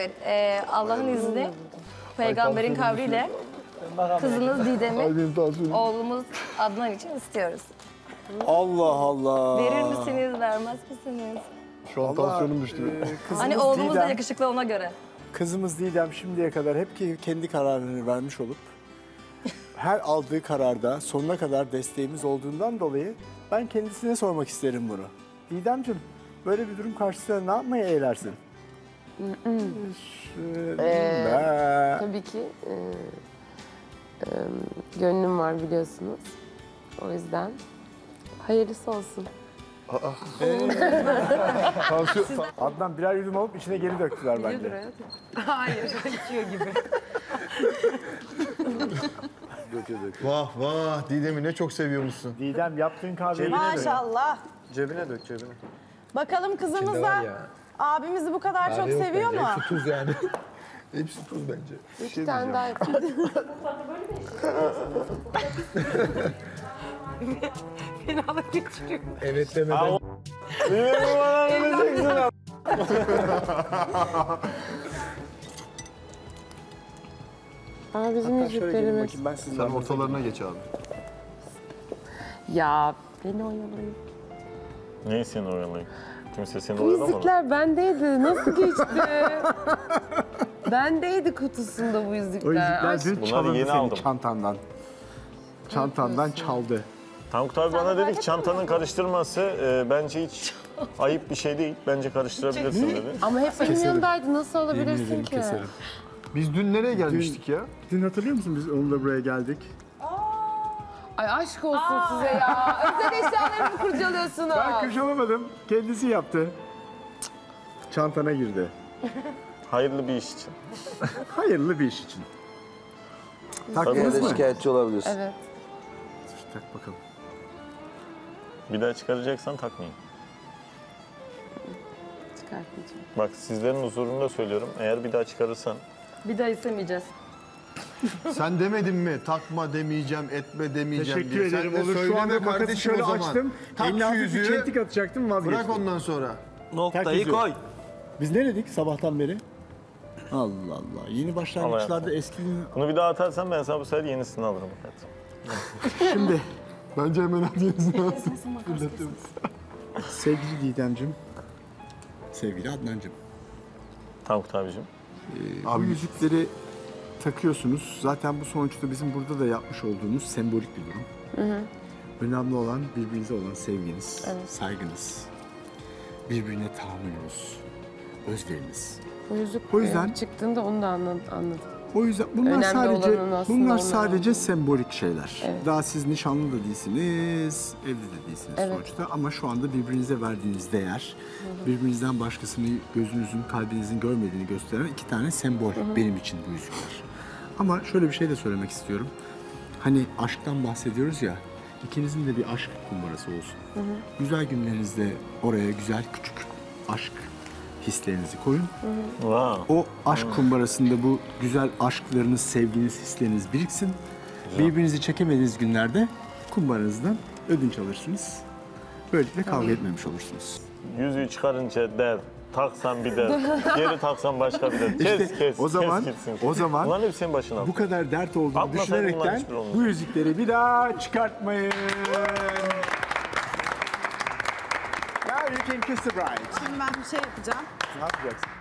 Evet, Allah'ın izni, peygamberin kavriyle kızınız Didem'i oğlumuz Adnan için istiyoruz. Allah Allah. Verir misiniz, vermez misiniz? Şu an tansiyonum düştü. Hani oğlumuz da yakışıklı ona göre. Kızımız Didem şimdiye kadar hep kendi kararını vermiş olup her aldığı kararda sonuna kadar desteğimiz olduğundan dolayı ben kendisine sormak isterim bunu. Didemciğim, böyle bir durum karşısında ne yapmaya eğlersin? Tabii ki gönlüm var biliyorsunuz. O yüzden hayırlısı olsun. Adnan birer yudum alıp içine geri döktüler bence. Hayır, içiyor gibi. Vah vah, Didem'i ne çok seviyormuşsun. Didem yaptığın kahveyi Maşallah. Cebine dök, cebine. Bakalım kızımız da abimizi bu kadar çok seviyor mu? Hepsi tuz yani. Hepsi tuz bence. İki tane daha yapayım. Fenalık geçiriyor. Evet demeden. Aa, bizim yüzüklerimiz. Ben Sen sizden ortalarına geç abi. Ya beni oyalayın. Neyi seni oyalayayım? Kimse seni Bu oyalamadı. yüzükler bendeydi. Nasıl geçti? Bendeydi kutusunda bu O yüzükler. yüzükler dün Bunları çalındı yeni senin aldım. çantandan. Çantandan çaldı. Tankut abi bana dedi ki çantanın karıştırması bence hiç ayıp bir şey değil. Bence karıştırabilirsin dedi. Ama hep benim yanındaydı. Nasıl Yemin olabilirsin ederim ki? keserim. Biz dün nereye gelmiştik ya? Dün hatırlıyor musun biz onunla buraya geldik? Ay aşk olsun size ya. Özel eşyalarımı kurcalıyorsunuz. Ben kurcalamadım. Kendisi yaptı. Çantana girdi. Hayırlı bir iş için. Hayırlı bir iş için. Taktınız mı? Şikayetçi olabilirsin. Evet. Tak bakalım. Bir daha çıkaracaksan takmayayım. Çıkartmayacağım. Bak sizlerin huzurunda söylüyorum. Eğer bir daha çıkarırsan Bir daha istemeyeceğiz. Sen demedin mi? Takma demeyeceğim, etme demeyeceğim Teşekkür diye. ederim. Sen de Olur şu söyleme anda makası kardeşim şöyle o zaman. açtım. Tak Eline şu hafif bir yüzüğü. çentik atacaktım vazgeçtim. Bırak ondan sonra. Noktayı yüzüğü. koy. Biz ne dedik sabahtan beri? Allah Allah. Yeni başlangıçlarda eskinin... bunu bir daha atarsan ben sana bu sefer yenisini alırım. Şimdi Bence hemen hadi yenisini alsın. sevgili Didemciğim, sevgili Adnancığım. Tankut abicim. Bu yüzükleri takıyorsunuz. Zaten bu sonuçta bizim burada da yapmış olduğumuz sembolik bir durum. Önemli olan birbirinize olan sevginiz, saygınız, birbirine tahammülünüz, özveriniz. Bu yüzük O yüzden- çıktığında onu da anladım. O yüzden bunlar Önemli sadece olanın aslında onlar. sembolik şeyler. Evet. Daha siz nişanlı da değilsiniz, evli de değilsiniz Evet. sonuçta. Ama şu anda birbirinize verdiğiniz değer, birbirinizden başkasını gözünüzün, kalbinizin görmediğini gösteren iki tane sembol benim için bu yüzükler. Ama şöyle bir şey de söylemek istiyorum. Hani aşktan bahsediyoruz ya, ikinizin de bir aşk kumbarası olsun. Güzel günlerinizde oraya güzel küçük aşk hislerinizi koyun. Wow. O aşk kumbarasında bu güzel aşklarınız, sevginiz, hisleriniz biriksin. Birbirinizi çekemediğiniz günlerde kumbaranızdan ödünç alırsınız. Böylelikle kavga etmemiş olursunuz. Yüzüğü çıkarınca der. Taksan bir der. Geri taksan başka bir der. Kes İşte kes. o zaman- kes gitsin. o zaman Bunların hepsi senin başına Bu atıyor. kadar dert olduğunu Atmasaydın bunların düşünerekten hiçbiri olmaz. bu yüzükleri bir daha çıkartmayın. Now you can kiss the bride. Şimdi ben bir şey yapacağım. Ne yapacaksın?